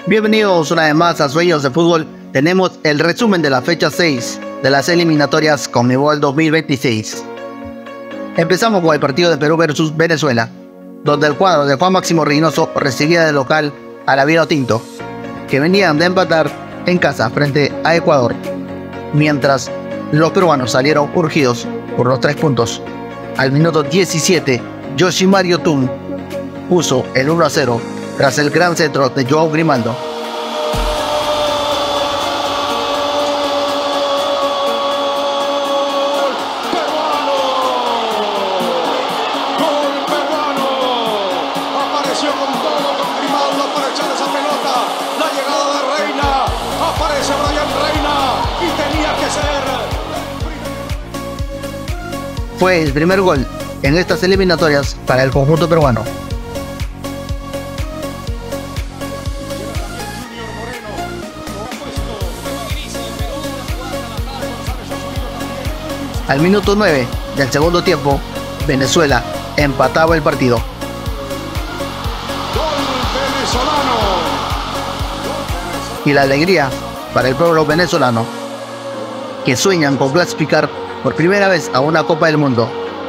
Bienvenidos una vez más a Sueños de Fútbol. Tenemos el resumen de la fecha 6 de las eliminatorias Conmebol 2026. Empezamos con el partido de Perú versus Venezuela, donde el cuadro de Juan Máximo Reynoso recibía de local a la Vinotinto, que venían de empatar en casa frente a Ecuador, mientras los peruanos salieron urgidos por los 3 puntos. Al minuto 17, Yoshimaru Yotun puso el 1-0 tras el gran centro de Joao Grimaldo. Fue el primer gol en estas eliminatorias para el conjunto peruano. Al minuto 9 del segundo tiempo, Venezuela empataba el partido. Y la alegría para el pueblo venezolano, que sueñan con clasificar por primera vez a una Copa del Mundo.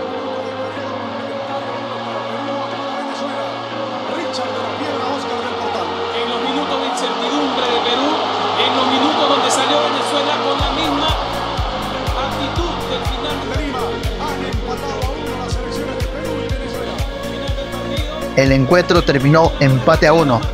En los minutos de incertidumbre de Perú, en los minutos donde salió Venezuela con la misma actitud del final de Lima, han empatado a 1 las selecciones de Perú y Venezuela. El encuentro terminó empate a 1.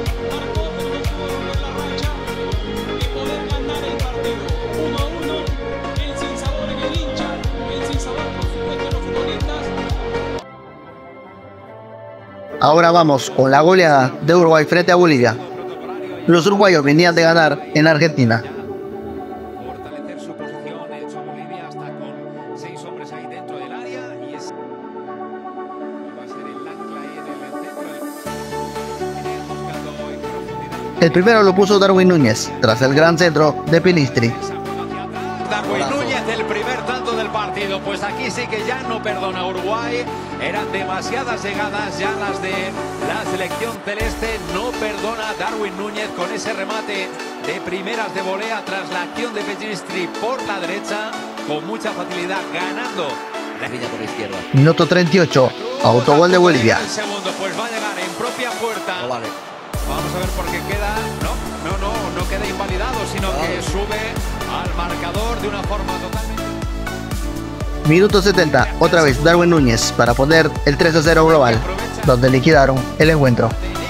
Ahora vamos con la goleada de Uruguay frente a Bolivia. Los uruguayos venían de ganar en Argentina. Fortalecer su posición, hecho Bolivia hasta con 6 hombres ahí dentro del área y es... va a ser el ancla ahí en el centro. Buscando en profundidad. El primero lo puso Darwin Núñez, tras el gran centro de Pelistri. Darwin Núñez, el primer tanto del partido. Pues aquí sí que ya no perdona Uruguay. Eran demasiadas llegadas ya las de la selección celeste. No perdona Darwin Núñez con ese remate de primeras de volea tras la acción de Pelistri por la derecha. Con mucha facilidad ganando la línea por la izquierda. Minuto 38, autogol de Bolivia. El segundo pues va a llegar en propia puerta. Vamos a ver por qué queda. No queda invalidado, sino que sube al marcador de una forma totalmente... Minuto 70, otra vez Darwin Núñez para poner el 3-0 global, donde liquidaron el encuentro.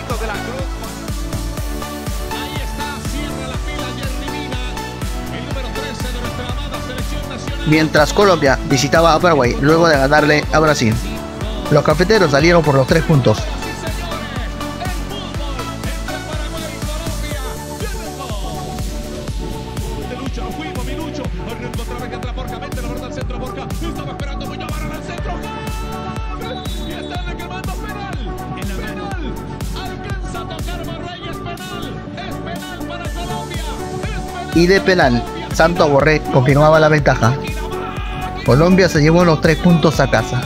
Mientras Colombia visitaba a Paraguay luego de ganarle a Brasil, los cafeteros salieron por los 3 puntos. Y de penal, Santos Borré confirmaba la ventaja. Colombia se llevó los 3 puntos a casa.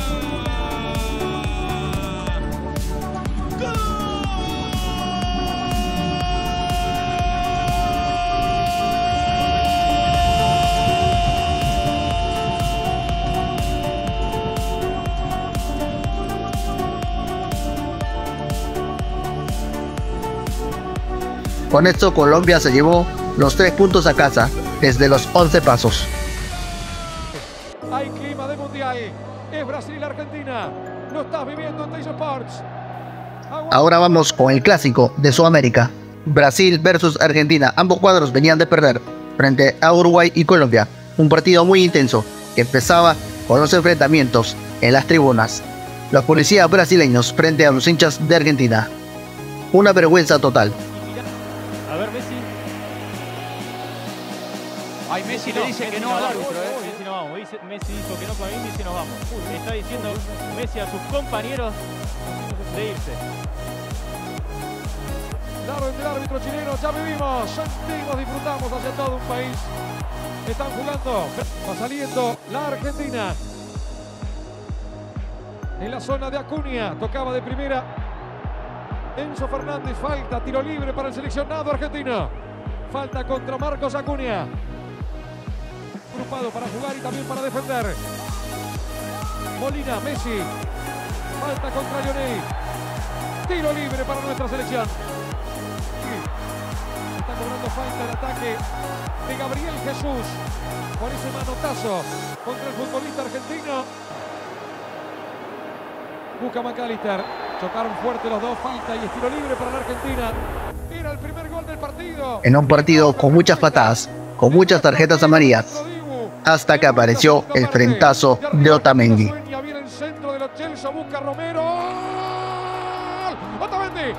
Con esto Colombia se llevó los 3 puntos a casa desde los 11 pasos. Hay clima de mundial. Es Brasil-Argentina. Lo estás viviendo en Teis Sports. Ahora vamos con el clásico de Sudamérica. Brasil versus Argentina. Ambos cuadros venían de perder frente a Uruguay y Colombia. Un partido muy intenso que empezaba con los enfrentamientos en las tribunas. Los policías brasileños frente a los hinchas de Argentina. Una vergüenza total. A ver, Messi. Ay, Messi le dice que no al árbitro, Messi no vamos. Messi dijo que no con él, Messi no vamos. Está diciendo Messi a sus compañeros de irse. La orden del árbitro chileno, ya vivimos, sentimos, disfrutamos hacia todo un país. Están jugando, va saliendo la Argentina. En la zona de Acuña, tocaba de primera. Enzo Fernández, falta, tiro libre para el seleccionado argentino. Falta contra Marcos Acuña. Agrupado para jugar y también para defender. Molina, Messi. Falta contra Lionel. Tiro libre para nuestra selección. Está cobrando falta el ataque de Gabriel Jesús. Por ese manotazo contra el futbolista argentino. Busca McAllister. Chocaron fuerte los dos. Falta y estilo libre para la Argentina. Era el primer gol del partido. En un partido con muchas patadas, con muchas tarjetas amarillas, hasta que apareció el frentazo de Otamendi. Viene el centro de los Chelsea. Busca Romero. Otamendi.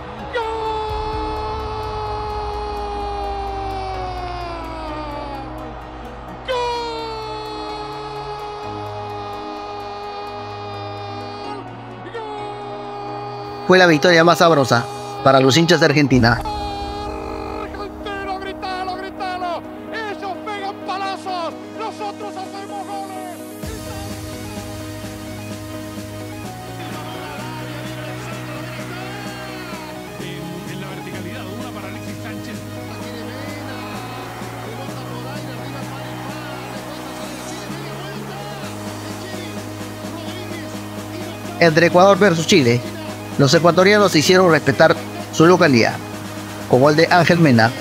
Fue la victoria más sabrosa para los hinchas de Argentina. Argentino, gritalo, gritalo. Ellos pegan palazos. Nosotros hacemos goles. En la verticalidad, una para Alexis Sánchez. Entre Ecuador versus Chile, los ecuatorianos hicieron respetar su localidad, con gol de Ángel Mena.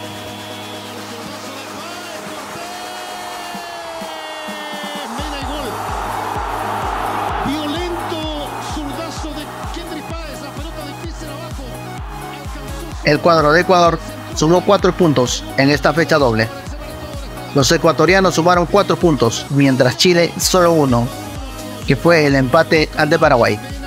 Mena y gol. Violento zurdazo de Kendry Páez, la pelota difícil abajo. El cuadro de Ecuador sumó 4 puntos en esta fecha doble. Los ecuatorianos sumaron 4 puntos, mientras Chile solo 1, que fue el empate ante Paraguay.